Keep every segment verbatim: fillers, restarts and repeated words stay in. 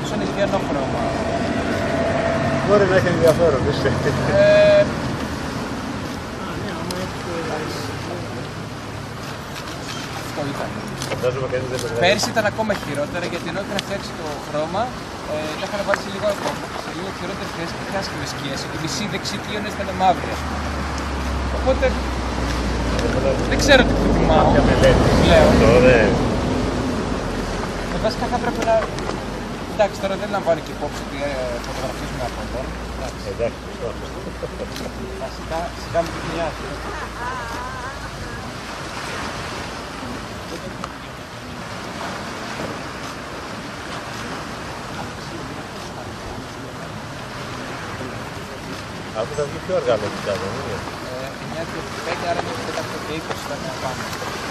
τόσο νυχτερινό χρώμα. Μπορεί να έχει ενδιαφέρον, είσαι. Ε, αυτό ήταν. Πέρσι ήταν ακόμα χειρότερα γιατί ενώ είχαν φτιάξει το χρώμα, ε, τα είχαν βάλει σε λίγο, σε λίγο χειρότερες θέσεις και χάσιμες σκιές. Η μισή δεξί πλήρωνες ήταν μαύρη. Οπότε δεν ξέρω τι προτιμάω πλέον. Ε, βασικά θα πρέπει να... Εντάξει, τώρα δεν λαμβάνω και υπόψη ότι ε, φωτογραφίζουμε από εδώ. Εντάξει, βασικά, σιγά με την κοινιά του. Αυτό θα βγει πιο αργά λογικά, δεν είναι? εννιά και πέντε, άρα μέχρι πέντε και είκοσι θα είναι πάνω.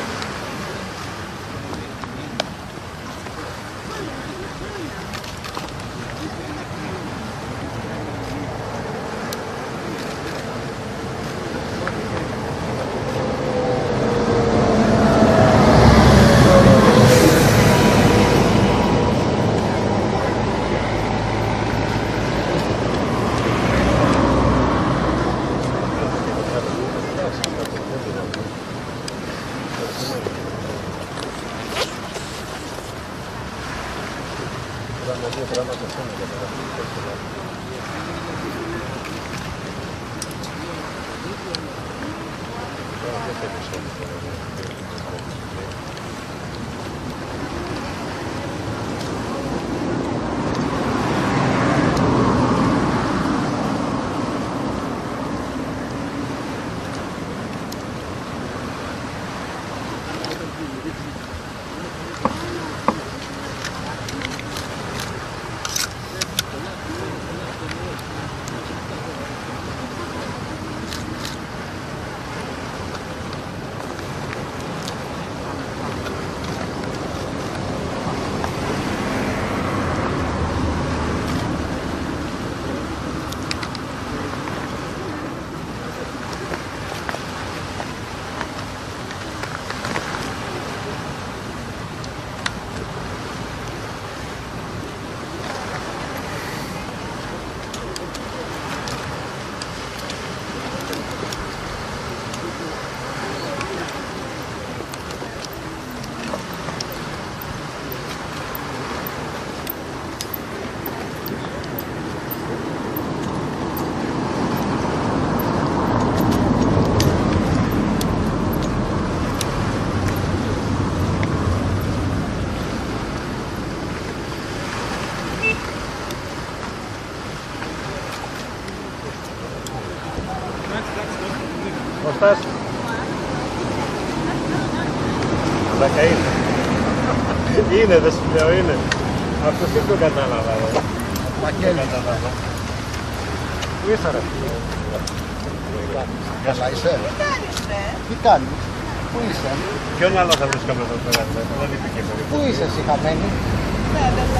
Κωστάς. Δέκα είναι. Είναι, δεν σου λέω, είναι. Αυτό δεν το κατάλαβα. Μακέλη. Πού είσαι ρε? Καλά είσαι. Τι κάνεις ρε? Τι κάνεις? Πού είσαι? Ποιον άλλο θα βρίσκαμε εδώ πέρα? Δεν είπε περίπου. Πού είσαι εσύ χαμένη? Ναι, εδώ.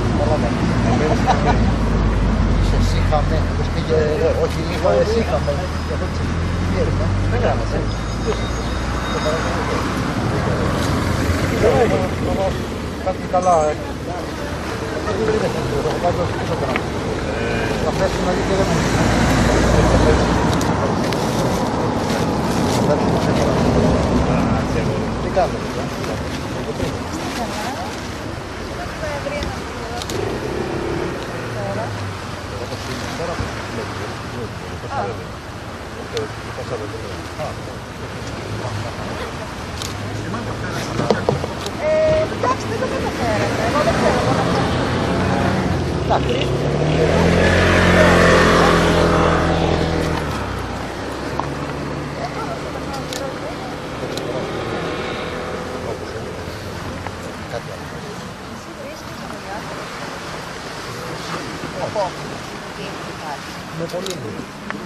Είσαι εσύ χαμένη. Πήγε, όχι λίγο εσύ χαμένη. Δεν κάνεις, ε. Κάτι καλά, ε. Θα πάω πίσω τώρα. Θα πέσουμε εκεί και δεν μου. Τι κάνεις, ε. Ε, εντάξει, δεν το καταφέρατε. Εγώ δεν ξέρω. Εντάξει. Με πολύ λίγο.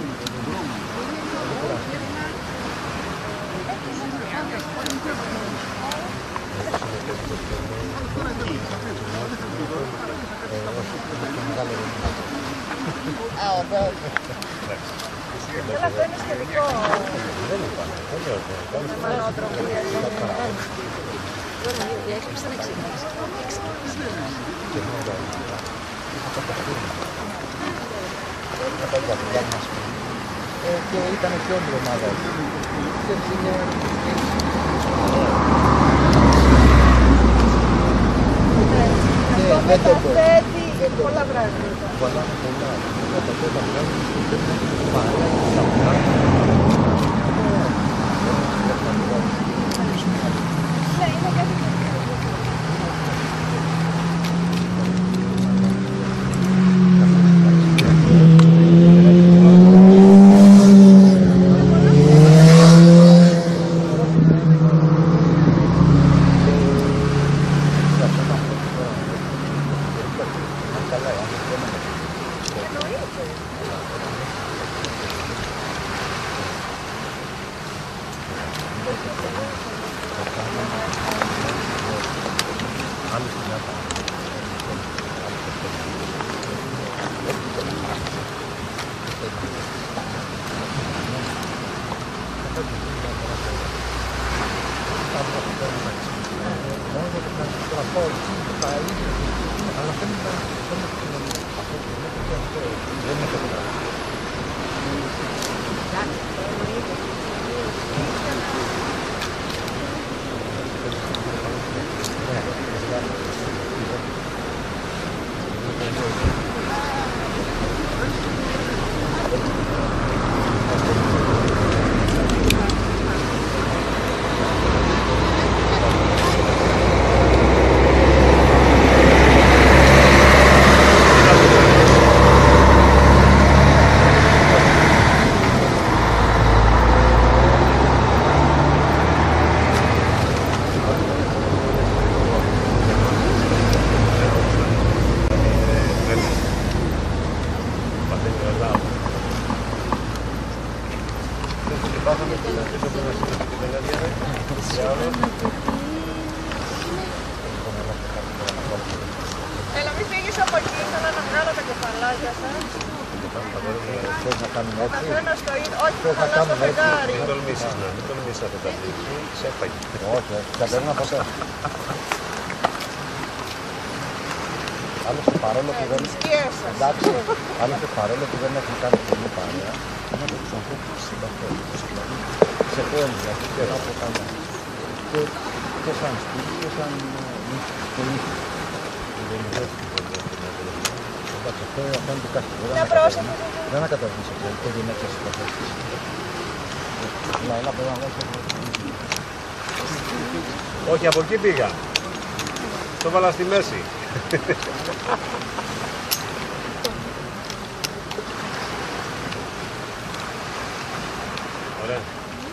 Α, ωραία. Αλλά αυτό είναι σχετικό. Δεν είπαμε. Η έκπληξη ήταν εξήντα. Και ήταν και όλη η ομάδα. Αυτό μεταθέτει πολλά πράγματα. Πολλά, πολλά. Μεταθέτει τα πράγματα και πρέπει να παρέα στα πράγματα. Ναι, είναι κάτι τέτοιο. Έλα, μην φύγεις από εκεί, θέλω να βγάλω τα κεφαλάκια σας. Θες να κάνουμε έτσι. Καθένα στο ίδιο, όχι, κοντά στο φεγγάρι. Μην τολμήσεις να, μην τολμήσεις να τα δεις. Σε έφαγε. Όχι, όχι, θα παίρνω από εσάς. Άλλωστε παρόλο που δεν... Σκιές σας. Εντάξει, άλλωστε παρόλο που δεν έχουν κάνει πολύ παρέα, είναι από τους ανθρώπους συμπαθές. Σε πόλη, δηλαδή, και από καλά. Και σαν σπίτι, και σαν πολίτη. Εντάξει, αυτό είναι το κάθε φορά. Μια πρόσεχη. Δεν να καταργήσω αυτό, το γυναίκες συμπαθές. Να, ένα παιδί να δώσω. Όχι, από εκεί πήγα. Το βάλα στη μέση. Ωραία.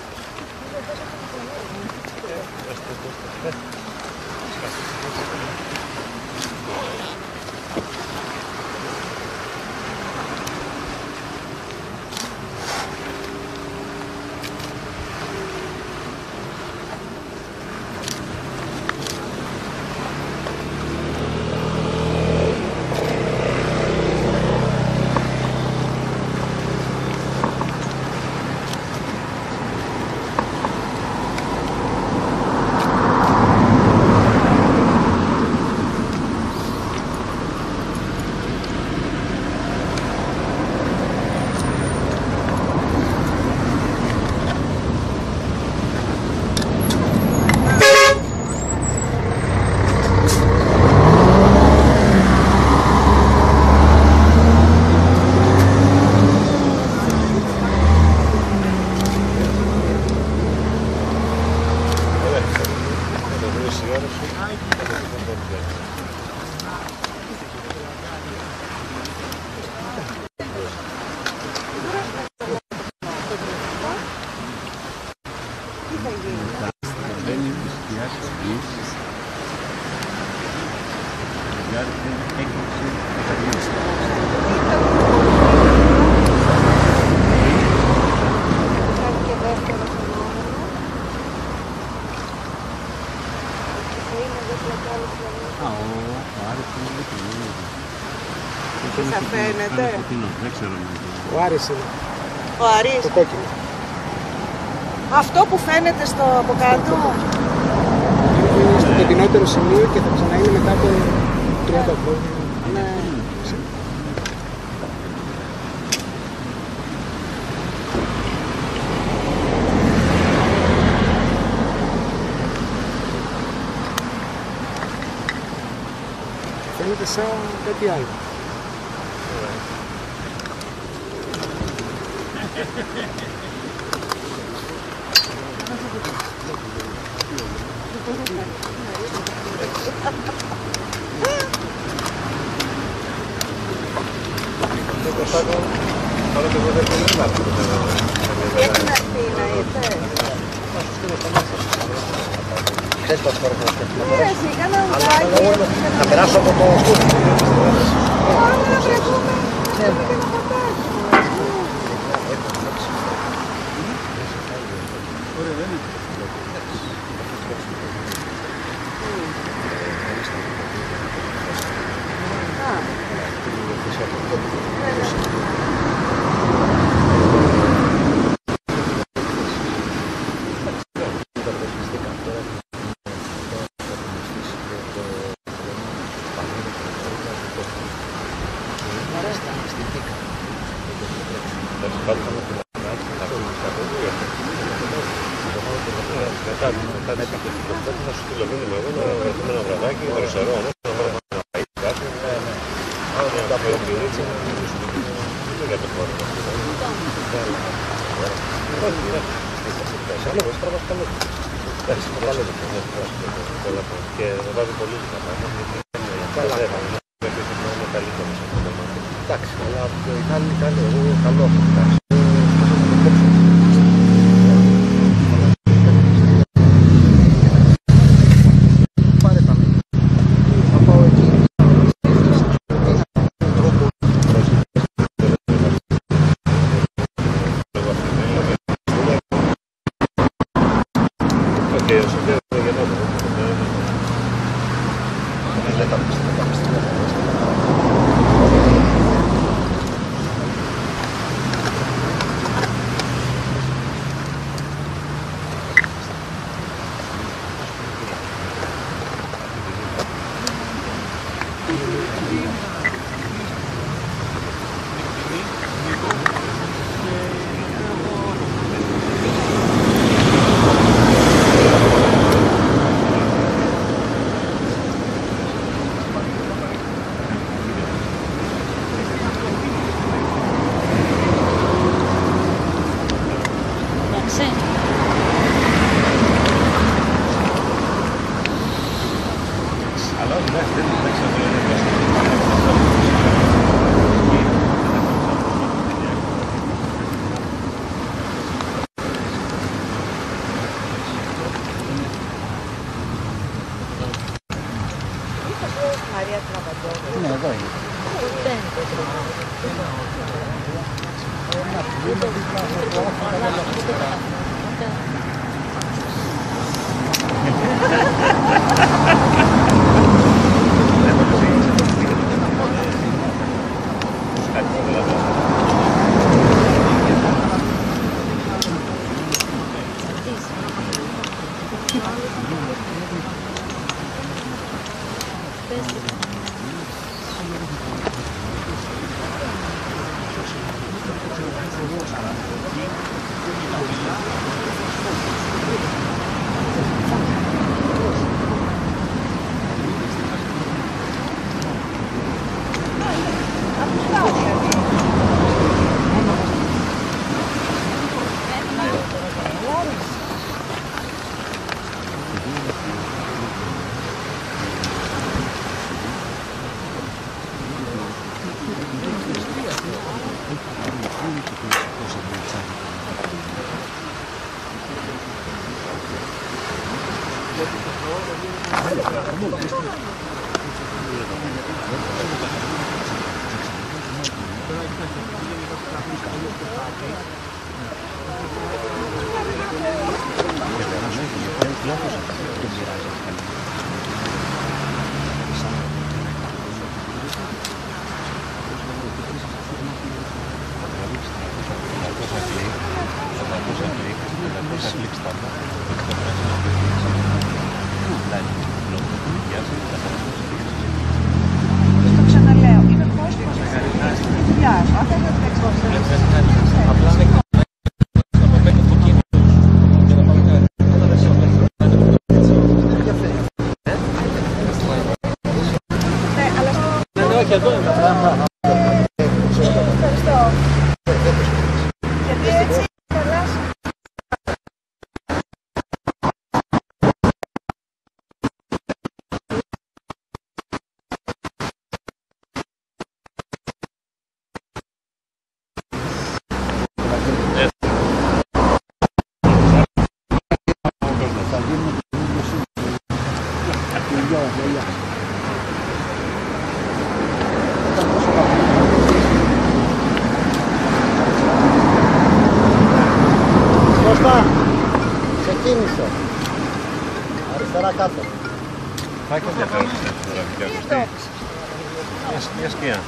Θα φαίνεται. Δεν ξέρω. Ο Άρης είναι. Ο Αρής. Το κόκκινο. Αυτό που φαίνεται στο από κάτω. Είναι στο κοντινότερο σημείο και θα ξαναείνει μετά από τριάντα χρόνια. Ναι. σαν κάτι άλλο. Έχουν αυτή να ήρθε. Ξέρεις πόσο φορές να σκέφτομαι. Ναι, σιγά να ουδάκι. Να περάσω από το κούφι. Πάμε να βρεθούμε. Να βρούμε και ένα ποτάκι. Ωραία, δεν είναι. Θα σου στείλω μήνυμα εγώ να βρεθούμε ένα βραδάκι, δροσερό όμως, να βάλουμε ένα φαΐ κάτι, άλλο μια πληροκυρίτσα, για το χώρο. Και βάζει πολύ λίγα πράγματα, γιατί είναι καλύτερο σε αυτό το κομμάτι. Εντάξει, αλλά είναι καλό, εγώ καλό έχω φτάσει. Ναι, εδώ είναι. όχι, εδώ είναι. Ευχαριστώ. Γιατί έτσι περάσει. Ξεκίνησε. Αριστερά κάτω. Θα έχει ενδιαφέρον στην φωτογραφική ακουστή. Μια σκιά.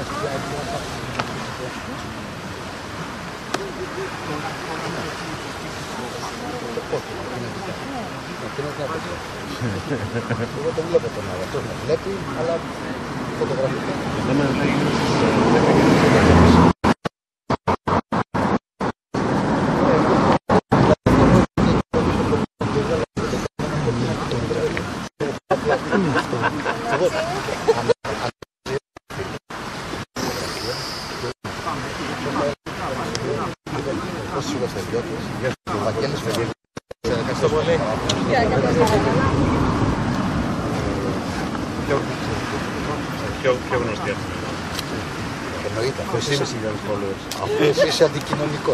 Εγώ το βλέπω τον άλλο. Αυτό με βλέπει, αλλά φωτογραφικά. Εμένα θα γίνει στις δέκα και Ευχαριστώ πολύ. Πιο γνωστή αυτή. Εννοείται, αυτός είσαι αυτός είσαι αντικοινωνικός.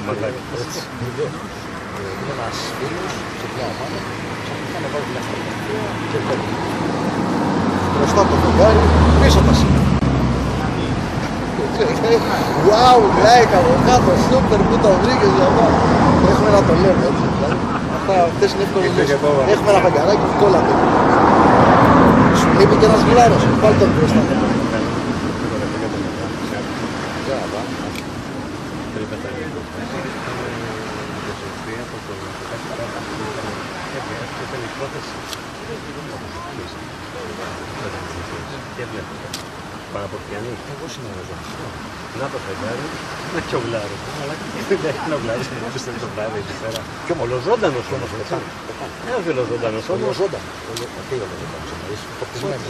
Είναι ένας φίλος σε μια ομάδα που να βάλει μια φωτογραφία και παίρνει. Μπροστά από το φεγγάρι, πίσω τα σύνορα. Wow, like από κάτω, super, πού το βρήκες για αυτά. Έχουμε να το λέμε έτσι. Αυτές είναι εύκολες λύσεις. Έχουμε ένα φεγγαράκι που κόλλα το. Σου λείπει και ένας γλάρος, πάλι τον μπροστά. Παραπορτιανή. Εγώ συνεργαζόμαι. Να το φεγγάρι, να και ο γλάρος. Αλλά δεν έχει να γλάρεις μόλις το βράδυ εκεί πέρα. Και ολοζώντανος όμως. Ένα και ολοζώντανος όμως. Ολοζώντανος. Τι ολοζώντανος εννοείς, φορτισμένος.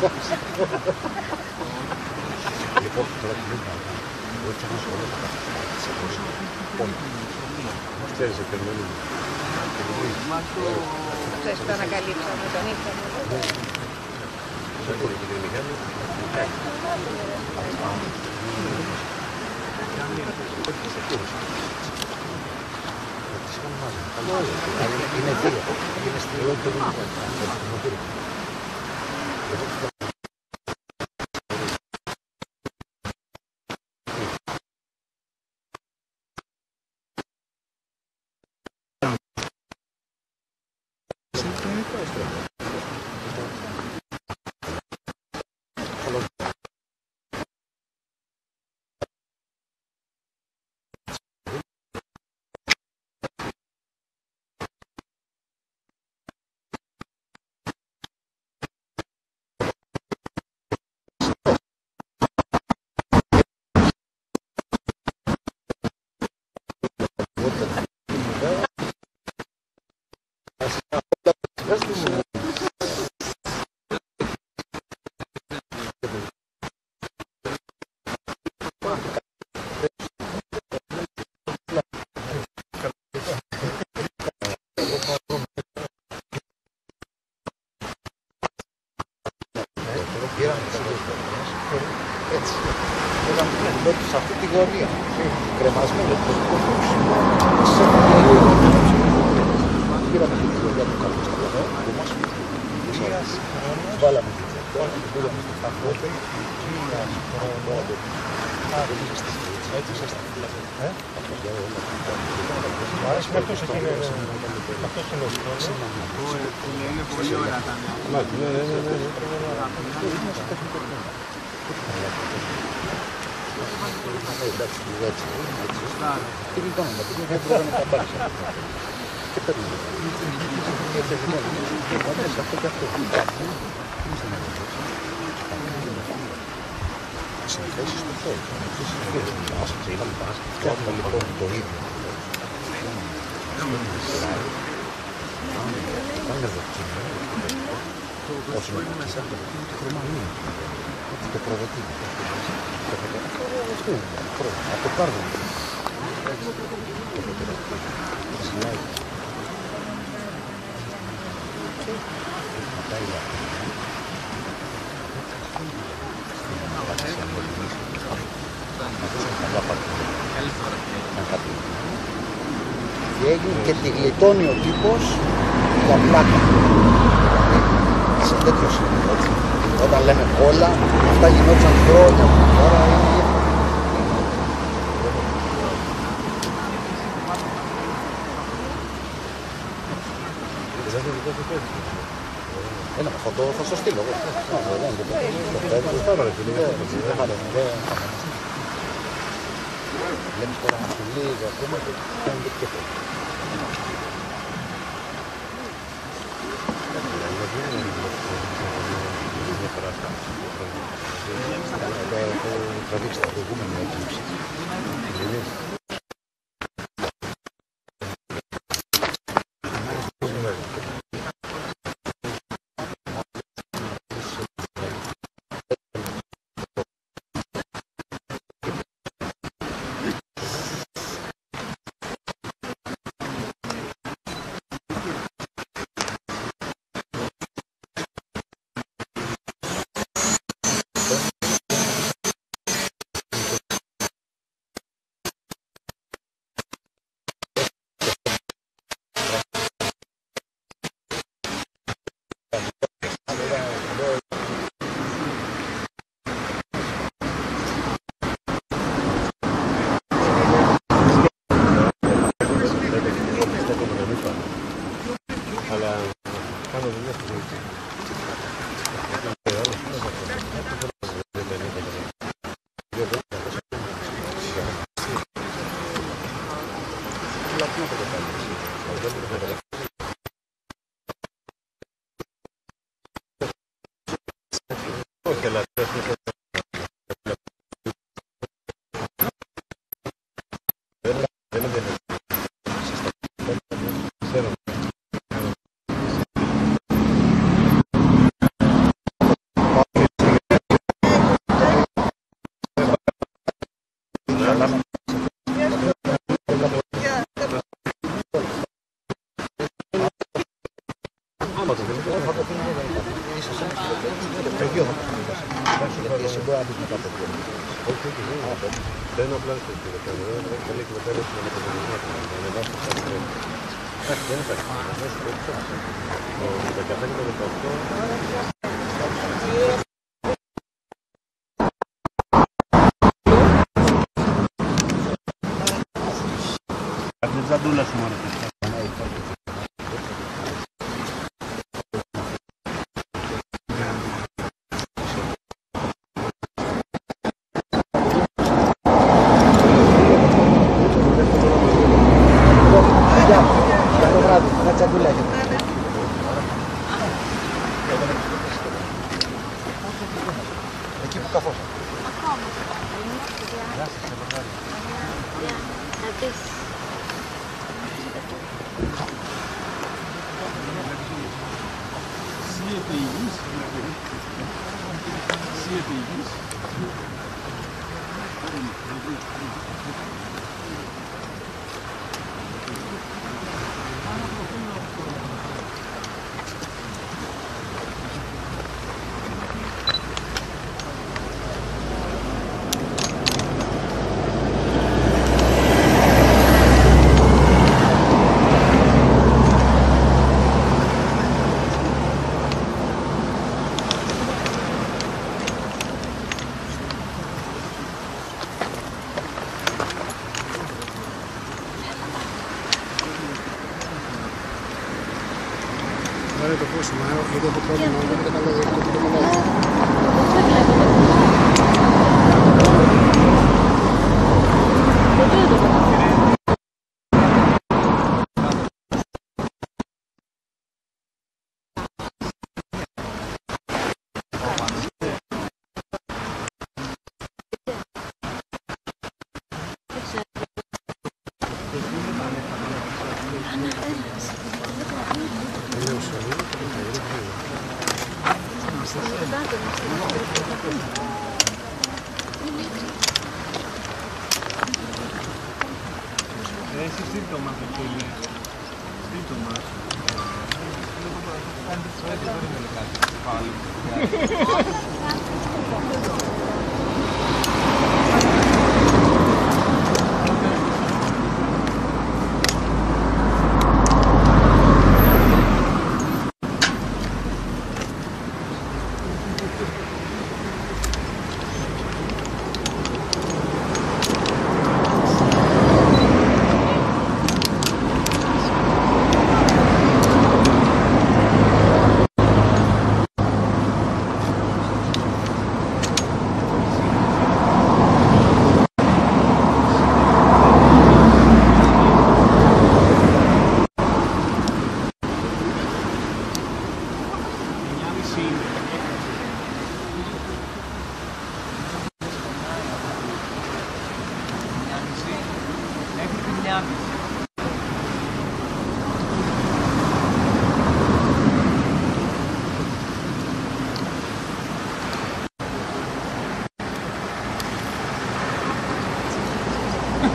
Λοιπόν, τώρα τι λέμε, εγώ έτσι ένα σχολείο θα καταφέρει. Όλοι. Ξέρεις, επενδύει. Θες το ανακαλύψαμε τον ήρθαμε. Είναι δύο. Είναι στριό και έτσι. Πήγαμε την αντιλότη σε αυτή τη γωνία. Κρεμασμένο το κόκκινο. Σε λίγο. Πήραμε αυτή τη γωνία που κάνουμε στα πλατά που μας βάλαμε την τσεκόρα, την πήγαμε στην φαγότη. Έτσι ήσασταν. Μου άρεσε με αυτός εκεί. Αυτός είναι ο σκόνος. Είναι πολύ ωραία τα νέα. Ναι, ναι, ναι. Εντάξει, έτσι. Τι λοιπόν, να πούμε, δεν πρέπει να τα πάρεις. Και παίρνουμε. Έτσι, λοιπόν, σε αυτό και αυτό. Συνθέσεις του Θεού. Ας ξέρουμε, φτιάχνουμε λοιπόν το ίδιο. Πάνε δοκιμές. Όσο είναι το χρώμα είναι. Το προδοτή. Αυτό είναι. Από το κάρβουνο. Και τη γλιτώνει ο τύπος για πλάκα. Σε τέτοιο σημείο, έτσι. Όταν λέμε όλα, αυτά γινόντουσαν χρόνια τώρα. Ένα φωτό θα στο στείλω εγώ. Βλέπεις τώρα να σου λίγο ακόμα και κάνετε και αυτό. Έχω τραβήξει τα προηγούμενα eclipse. Βάλε το φως, γιατί έχω πρόβλημα, δεν καταλαβαίνω το τι το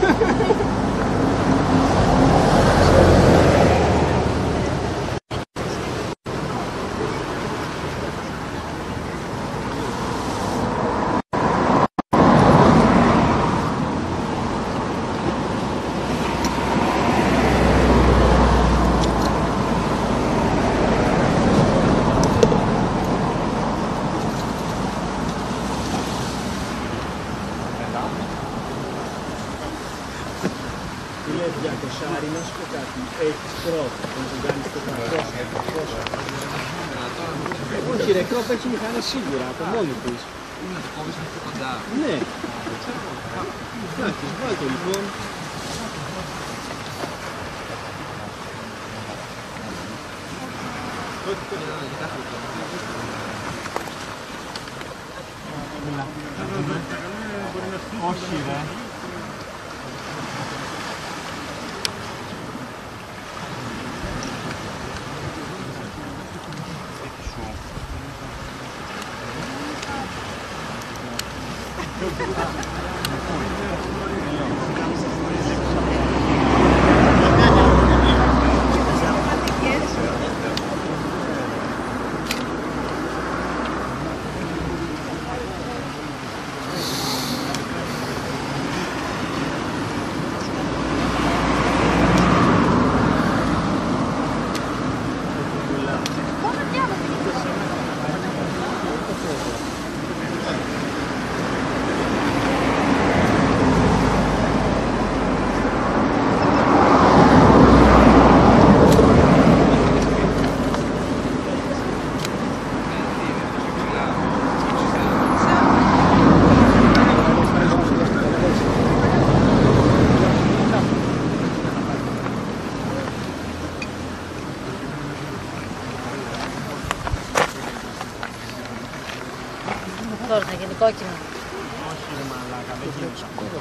Για το Σάρι να σου πω κάτι, έχεις κρόπ, να τον κάνεις το κακό. Όχι ρε, κρόπ έχει μηχανές σίγουρα, από μόνη της. Είναι να το κόβεις πιο κοντά. Ναι. Εντάξει, βάλ' το λοιπόν. Όχι ρε. Τώρα θα γίνει κόκκινο. Όχι ρε μαλάκα, δεν γίνεις ακόμα.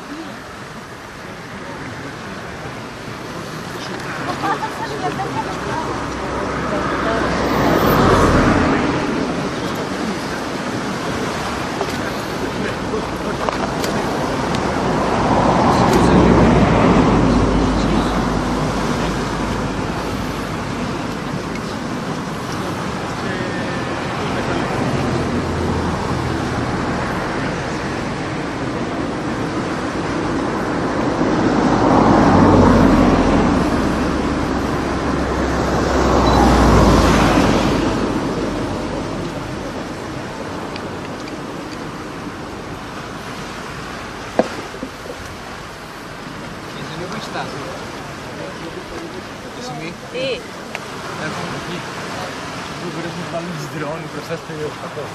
Τι. Έρχομαι εκεί. Δεν μπορείς να βάλεις τις δρόνες μπροστά στο ιδιωτικό.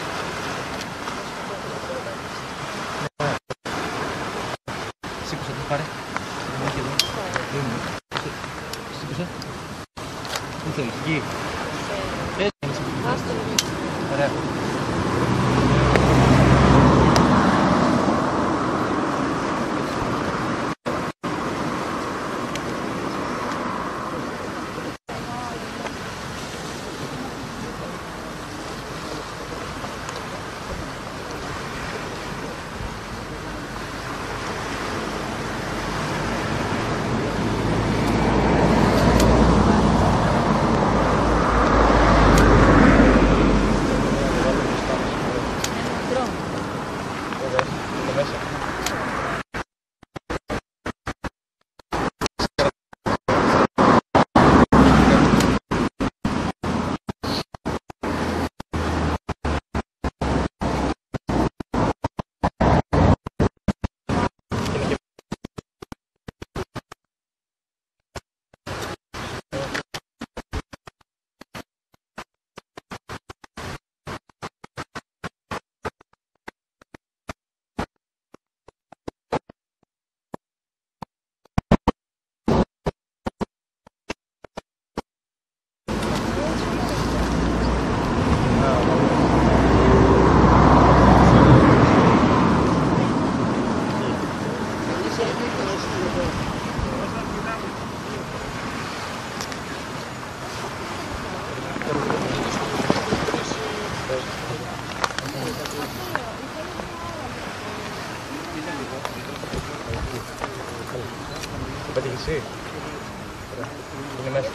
Σήκωσε το πάρε. Σήκωσε. Πού θέλεις, εκεί. Έτσι. Ωραία. πέτυχε εσύ. Είναι μέσα.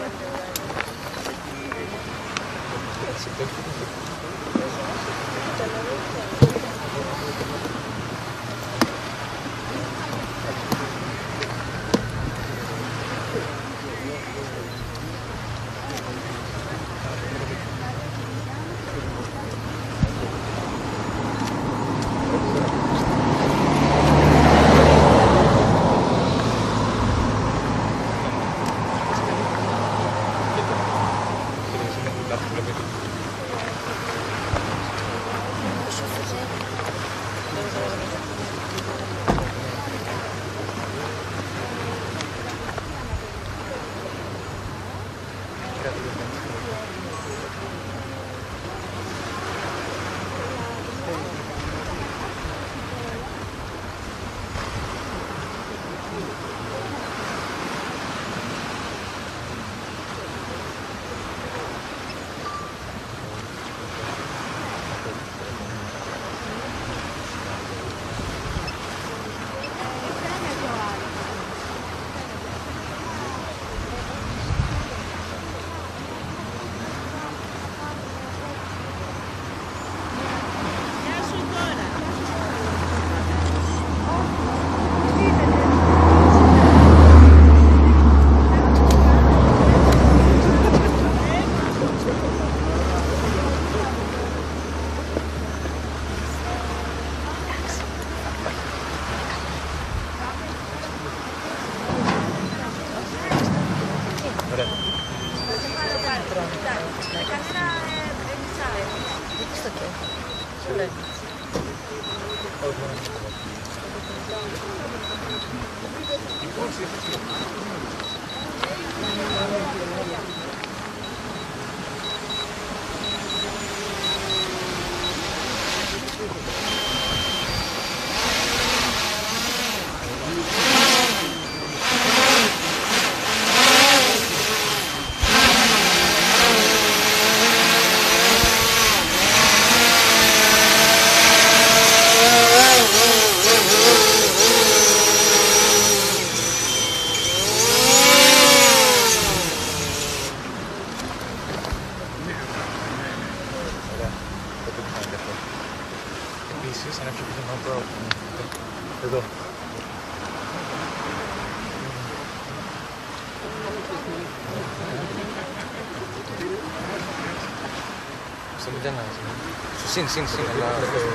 Συν, συν, συν, αλλά...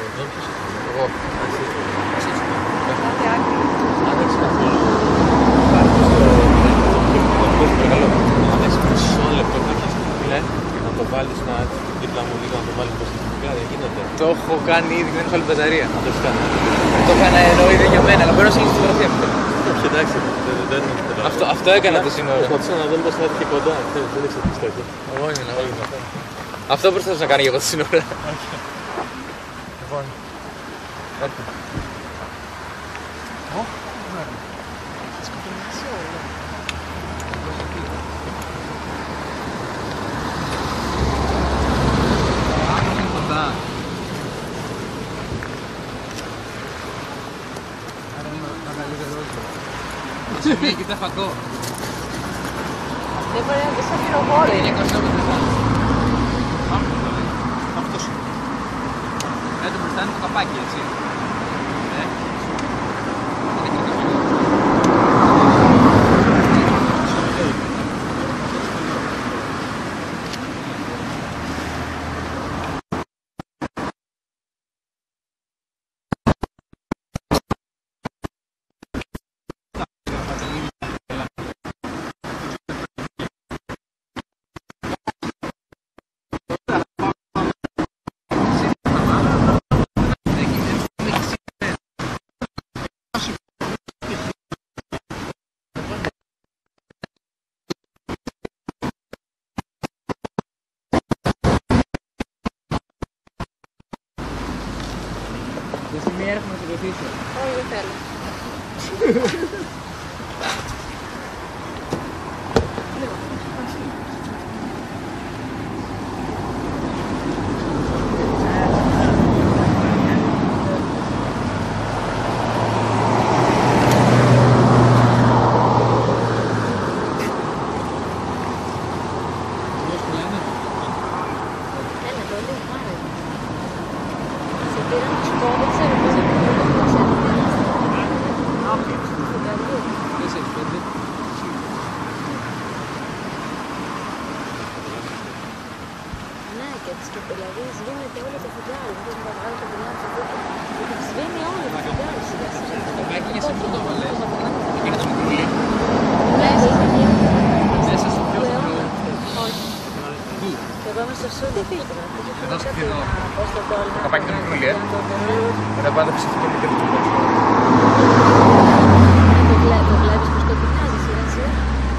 Εγώ. Αν έχεις μισό λεπτό να το βάλεις να δίπλα μου λίγο, να το βάλεις προς την κουμπιά, δεν γίνεται. Το έχω κάνει ήδη, δεν έχω άλλη μπαταρία. Να το έχεις κάνει. Το έκανα ενώ ήδη για μένα, αλλά μπορώ να στείλω τη φωτογραφία μου. Όχι, εντάξει, δεν είναι. Αυτό, αυτό έκανα το σύνορα. Προσπαθούσα να δω πώς θα έρθει και κοντά, δεν έχεις αφήσει τέτοιο. Εγώ ήμουν, εγώ ήμουν. Αυτό προσπαθούσα να κάνω για εγώ τη σύνορα. Λοιπόν, έρχομαι. Ω, ωραία. Σκοτεινήσει όλα. Άρα είναι κοντά. Άρα είναι μεγαλύτερο ρόλο. Σε μία κοιτά φακό. Δεν μπορεί να δεις σαν πυροβόλο. Είναι είκοσι πέντε. Αυτός είναι. Έτσι μπροστά είναι το καπάκι, έτσι. Ε. Είναι και το χιλιό. Μία έρχομαι να σε βοηθήσω. Όχι, δεν θέλω. Εδώ σκεφτείτε το καπάκι του μικρούλι, ε. Μετά πάντα ψηφί το μικρούλι. Το βλέπεις πως το κοιτάζει σιγά σιγά.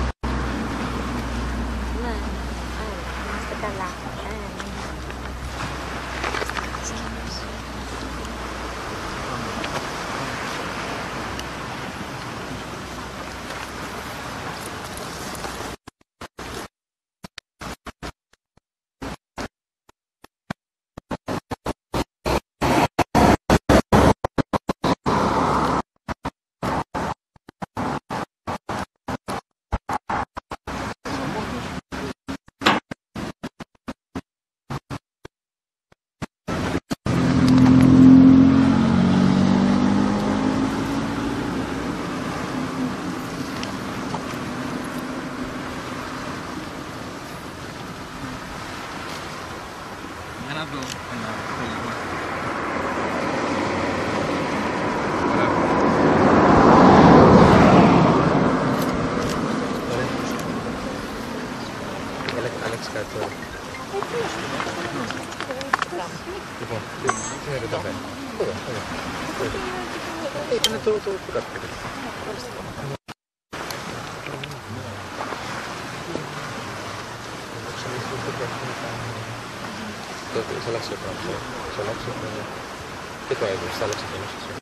Ναι, είμαστε καλά. Να δω ένα λίγο. Άλλαξε κάτι τώρα. Λοιπόν, τι είναι το ταβέρι. Είναι το κάτω. Τότε σε αλλάξει το πράγμα. Σε αλλάξει το πράγμα. Και το έδωσε, σε άλλαξε το πράγμα.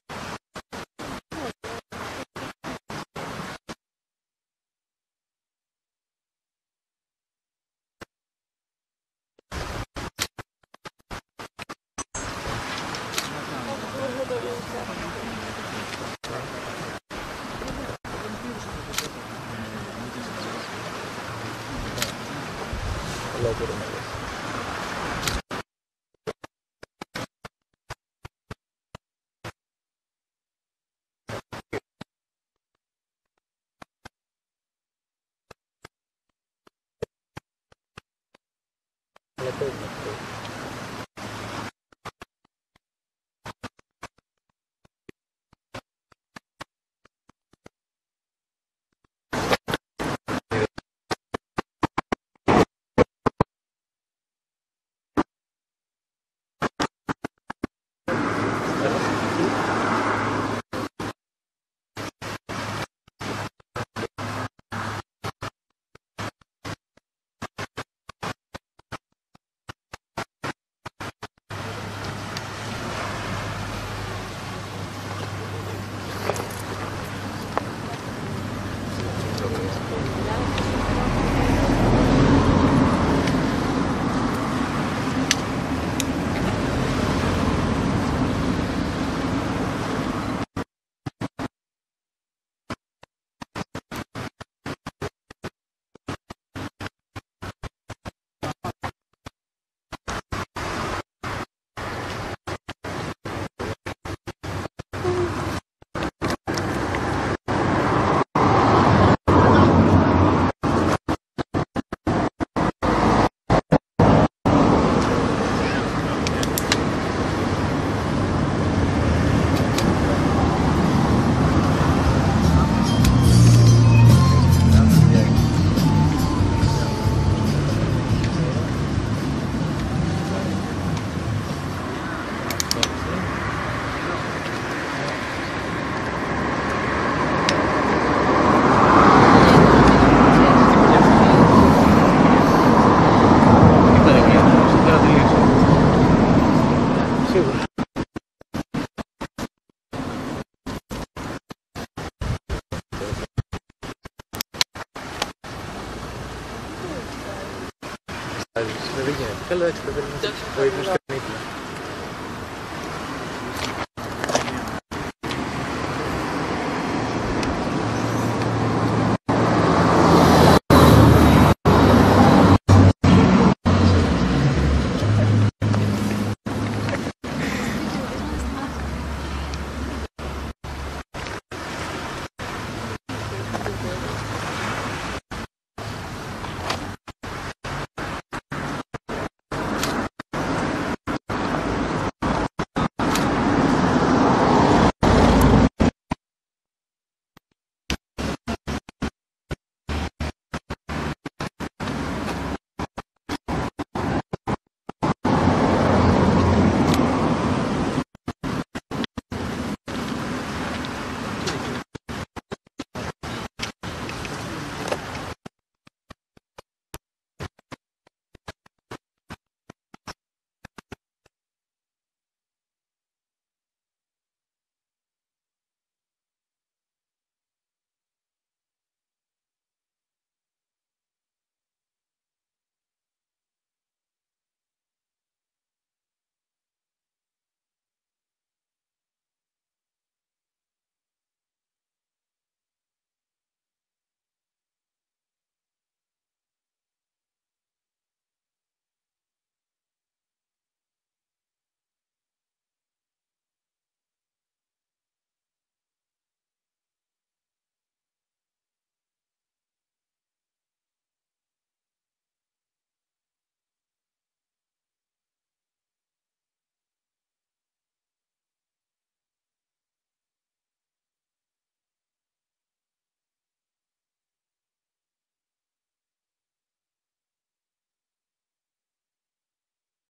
Καλά, εντάξει, το ύπνος κάνει